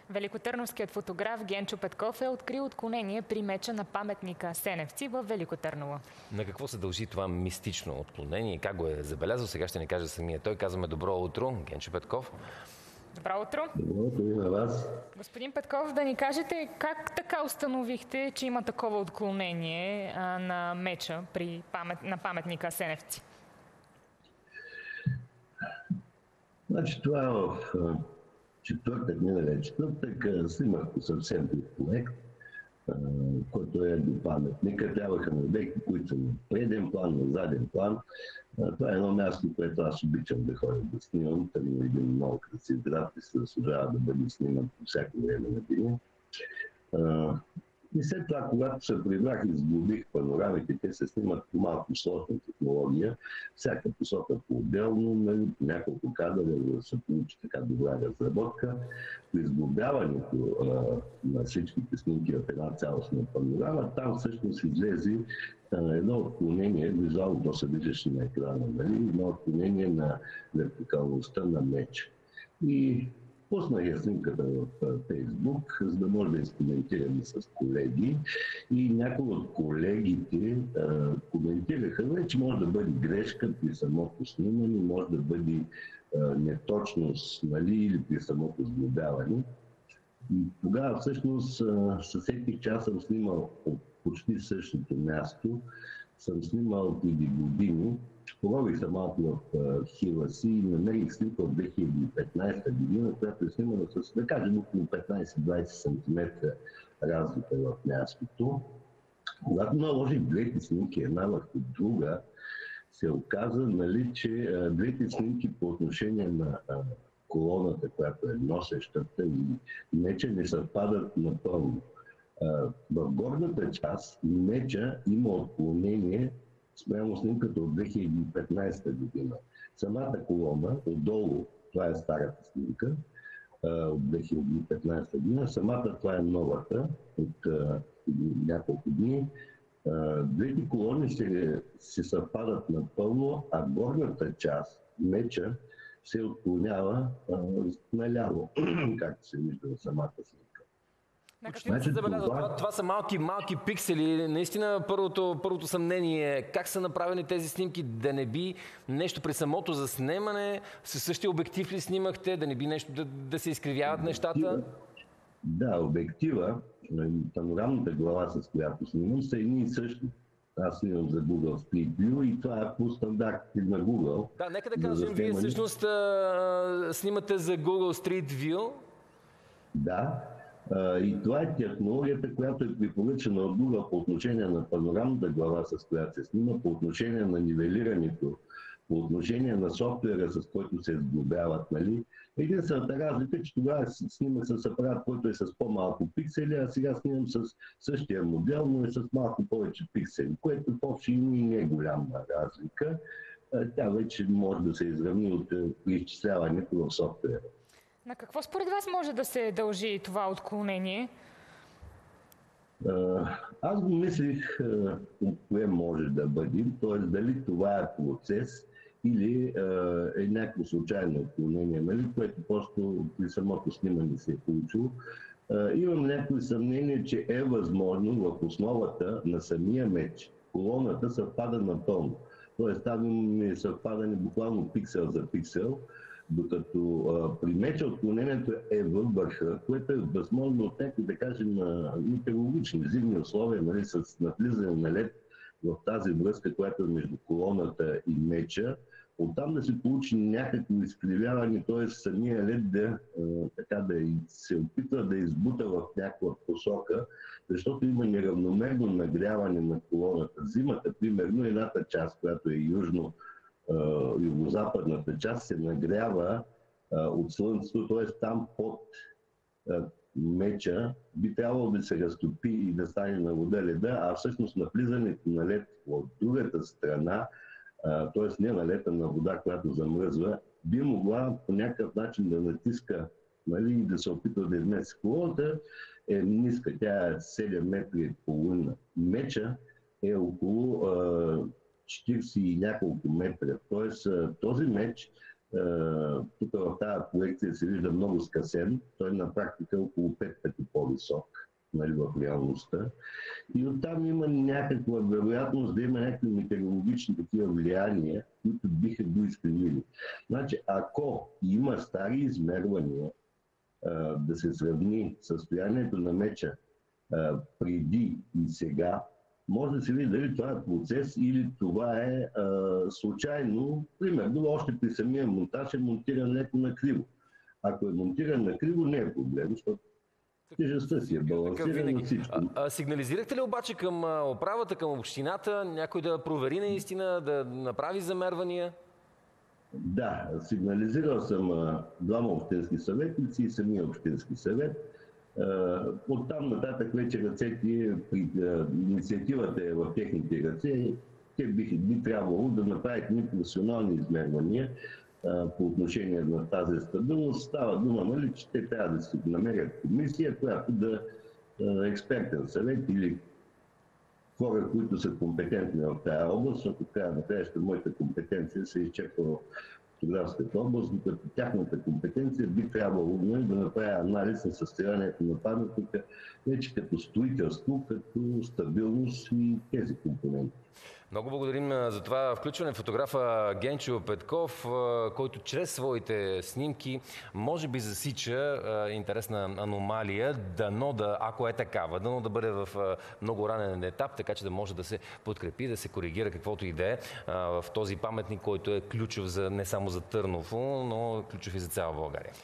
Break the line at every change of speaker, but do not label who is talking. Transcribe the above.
Великотърновският фотограф Генчо Петков е открил отклонение при меча на паметника Сеневци в Велико Търново.
На какво се дължи това мистично отклонение? Как го е забелязал? Сега ще ни каже самия той. Казваме добро утро, Генчо Петков.
Добро утро!
Добро утро и на вас.
Господин Петков, да ни кажете как така установихте, че има такова отклонение на меча на паметника Сеневци?
Значи това е в четвъртък, миналия четвъртък, снимах по съвсем друг проект, който е до паметника. Трябваха на обекти, които са на преден план, на заден план. Това е едно място, което аз обичам да ходя да снимам. Търно е един много красив град и се заслужава да бъде сниман по всяко време на деня. И след това, когато се прибрах и сглобих панорамите, те се снимат по малко сложна технология, всяка посока по-отделно, няколко кадра, да се получи така добра разработка. При сглобяването на всичките снимки в една цялостна панорама, там всъщност излезе едно отклонение, визуално то се виждаше на екрана, едно отклонение на вертикалността на меча. И пуснах я снимката в Фейсбук, за да може да изкоментираме с колеги. И някои от колегите коментираха, че може да бъде грешка при самото снимане, може да бъде неточност, или при самото сглобяване. И тогава всъщност със всеки час съм снимал от почти същото място. Съм снимал преди години. Порових се малко в архива си и намерих снимка от 2015 година, която е снимана с, да кажем, около 15-20 см разлика в мястото. Когато наложих двете снимки една върху друга, се оказа, че двете снимки по отношение на колоната, която е носещата и меча, не съвпадат напълно. В горната част меча има отклонение спрямо снимката от 2015 година. Самата колона отдолу, това е старата снимка от 2015 година, самата това е новата от няколко дни. Двете колони се съвпадат напълно, а горната част, меча, се отклонява наляво, както се вижда в самата снимка.
Значи, това са малки пиксели. Наистина първото съмнение е как са направени тези снимки, да не би нещо при самото заснемане, със същия обектив ли снимахте, да не би нещо да се изкривяват нещата?
Да, обектива, панорамната глава, с която снимам, са едни и същи. Аз снимам за Google Street View и това е по стандартите на Google.
Да, нека да кажем, вие всъщност снимате за Google Street View.
Да. И това е технологията, която е препоръчена от Google по отношение на панорамната глава, с която се снима, по отношение на нивелирането, по отношение на софтуера, с който се сглобяват. Единствената разлика е, че тогава снимах с апарат, който е с по-малко пиксели, а сега снимам с същия модел, но е с малко повече пиксели, което в общи линии не е голяма разлика. Тя вече може да се изравни от изчисляването в софтуера.
На какво според вас може да се дължи това отклонение?
Аз го мислих кое може да бъде, т.е. дали това е процес или е някакво случайно отклонение, което просто при самото снимане се е получило. Имам някои съмнение, че е възможно в основата на самия меч колоната съвпада напълно. Т.е. там имаме съвпадане буквално пиксел за пиксел, докато при меча отклонението е във върха, което е възможно от някакви, да кажем, метеорологични зимни условия, с навлизане на лед в тази връзка, която е между колоната и меча, оттам да се получи някакво изкривяване, т.е. самия лед да се опитва да избута в някаква посока, защото има неравномерно нагряване на колоната. Зимата, примерно, едната част, която е югозападната част, се нагрява от слънцето, т.е. там под меча би трябвало да се разтопи и да стане на вода леда, а всъщност навлизането на лед от другата страна, т.е. не на лед, а на вода, която замръзва, би могла по някакъв начин да натиска и да се опитва да измеси. Колоната е ниска, тя е 7 метра и половина. Меча е около 40 и няколко метра. Тоест този меч тук в тази проекция се вижда много скъсен. Той на практика е около 5 пъти по-висок, нали, в реалността. И оттам има някаква вероятност да има някакви метеорологични такива влияния, които биха го изкривили. Значи, ако има стари измервания, да се сравни състоянието на меча преди и сега, може да се види дали това е процес или това е случайно. Примерно, още при самия монтаж е монтиран леко накриво. Ако е монтиран накриво, не е проблем, защото тежестта си е балансирана на всичко.
Сигнализирахте ли обаче към управата, към общината, някой да провери наистина, да направи замервания?
Да, сигнализирал съм двама общински съветници и самия общински съвет. Оттам нататък вече ръцете, инициативата е в техните ръце. Те би трябвало да направят професионални измервания по отношение на тази стабилност. Става дума, нали, че те трябва да си намерят комисия, която да експертен съвет или хора, които са компетентни в тази област, защото края на краищата моята компетенция се изчерпва в фотографската област, като тяхната компетенция би трябвало да направя анализ на състоянието на паметника, вече като строителство, като стабилност и тези компоненти.
Много благодарим за това включване. Фотографа Генчо Петков, който чрез своите снимки може би засича интересна аномалия, ако е такава, дано да бъде в много ранен етап, така че да може да се подкрепи, да се коригира каквото и да е в този паметник, който е ключов не само за Търново, но ключов и за цяла България.